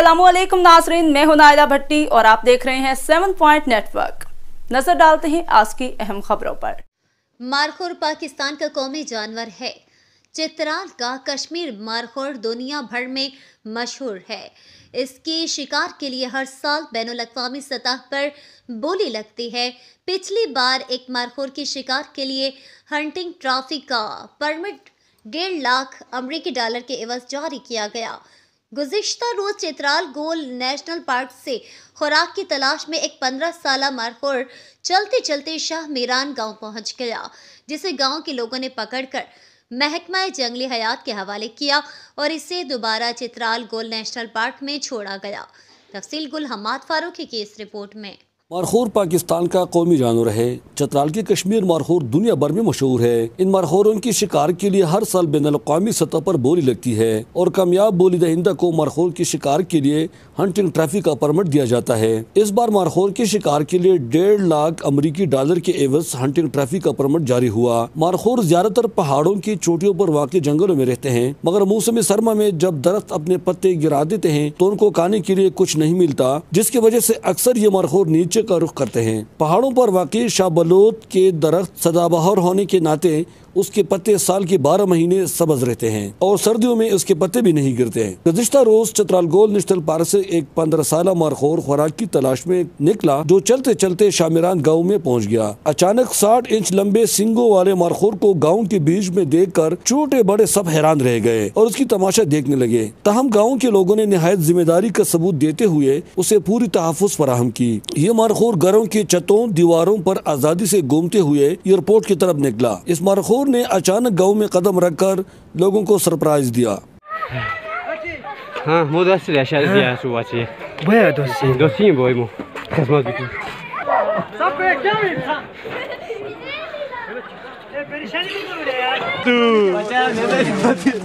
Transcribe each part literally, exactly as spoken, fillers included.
अस्सलामुअलैकुम नाज़रीन, मैं हूं नाइला भट्टी और आप देख रहे हैं सेवन पॉइंट नेटवर्क। नजर डालते हैं आज की अहम खबरों पर। मारखोर पाकिस्तान का कौमी जानवर है। चित्राल का कश्मीर मारखोर दुनिया भर में मशहूर है। इसके शिकार के लिए हर साल बैनुल-अक़वामी सतह पर बोली लगती है। पिछली बार एक मारखोर के शिकार के लिए हंटिंग ट्रॉफी का परमिट डेढ़ लाख अमरीकी डॉलर के एवज जारी किया गया। गुज़िश्ता रोज चित्राल गोल नेशनल पार्क से खुराक की तलाश में एक पंद्रह साला मारखोर चलते चलते शाह मीरान गांव पहुंच गया, जिसे गांव के लोगों ने पकड़कर महकमा जंगली हयात के हवाले किया और इसे दोबारा चित्राल गोल नेशनल पार्क में छोड़ा गया। तफसील गुल हम्माद फारूकी की इस रिपोर्ट में। मारखोर पाकिस्तान का कौमी जानवर है। चित्राल की कश्मीर मारखोर दुनिया भर में मशहूर है। इन मारखोरों की शिकार के लिए हर साल बैनुल-अक़वामी सतह पर बोली लगती है और कामयाब बोली दहिंदा को मारखोर के शिकार के लिए हंटिंग ट्रॉफी का परमिट दिया जाता है। इस बार मारखोर के शिकार के लिए डेढ़ लाख अमरीकी डॉलर के एवज हंटिंग ट्रॉफी का परमिट जारी हुआ। मारखोर ज्यादातर पहाड़ों की चोटियों पर वाक़ई जंगलों में रहते हैं, मगर मौसम सरमा में जब दरख्त अपने पत्ते गिरा देते हैं तो उनको खाने के लिए कुछ नहीं मिलता, जिसकी वजह से अक्सर ये मारखोर नीचे का रुख करते हैं। पहाड़ों पर वाक़ई शाहबलूत के दरख्त सदाबहार होने के नाते उसके पत्ते साल के बारह महीने सब्ज रहते हैं और सर्दियों में उसके पत्ते भी नहीं गिरते हैं। गुज़िश्ता रोज चित्राल गोल नेशनल पार्क से एक पंद्रह साला मारखोर खुराक की तलाश में निकला, जो चलते चलते शामिरान गांव में पहुंच गया। अचानक साठ इंच लंबे सींगों वाले मारखोर को गांव के बीच में देखकर छोटे बड़े सब हैरान रह गए और उसकी तमाशा देखने लगे। तहम गाँव के लोगों ने निहायत जिम्मेदारी का सबूत देते हुए उसे पूरी तहफ़्फ़ुज़ फराहम की। ये मारखोर घरों के छतों दीवारों पर आजादी से घूमते हुए एयरपोर्ट की तरफ निकला। इस मारखोर ने अचानक गांव में कदम रखकर लोगों को सरप्राइज दिया। हाँ, मो दोस्त ले शायद दिया सुबह से। भैया दोस्त दोस्त ही बोई मो। कसमत भी। सब पे क्या मिला? ये परेशानी नहीं करो रे यार। तू बचा ले।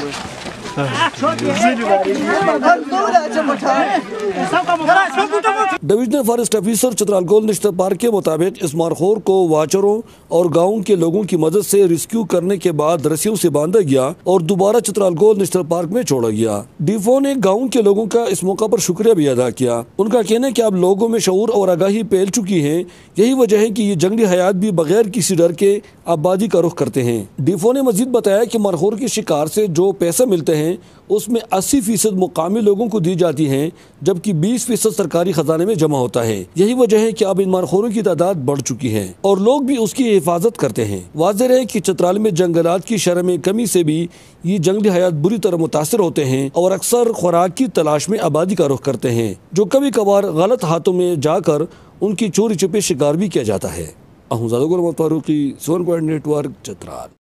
Divisional forest officer Chitral Gol National Park के मुताबिक इस मारखोर को वाचरों और गांव के लोगों की मदद से रेस्क्यू करने के बाद रस्सियों से बांधा गया और दोबारा चित्राल गोल नेशनल पार्क में छोड़ा गया। डीफो ने गांव के लोगों का इस मौका पर शुक्रिया भी अदा किया। उनका कहना है कि अब लोगों में शऊर और आगाही फैल चुकी है। यही वजह है कि ये जंगली हयात भी बगैर किसी डर के आबादी का रुख करते हैं। डीफो ने मजीद बताया कि मारखोर के शिकार से जो पैसा मिलते हैं उसमें अस्सी फीसद मुकामी लोगों को दी जाती हैं, जबकि बीस फीसद सरकारी खजाने में जमा होता है। यही वजह है कि अब इन मारखोरों की तादाद बढ़ चुकी है और लोग भी उसकी हिफाजत करते हैं। वाज़ेह है कि चित्राल में जंगलात की शरह में कमी से भी ये जंगली हयात बुरी तरह मुतासर होते हैं और अक्सर खुराक की तलाश में आबादी का रुख करते हैं, जो कभी कभार गलत हाथों में जाकर उनकी चोरी छुपे शिकार भी किया जाता है। Ahmed Farooqui, Seven Point Network, Chitral.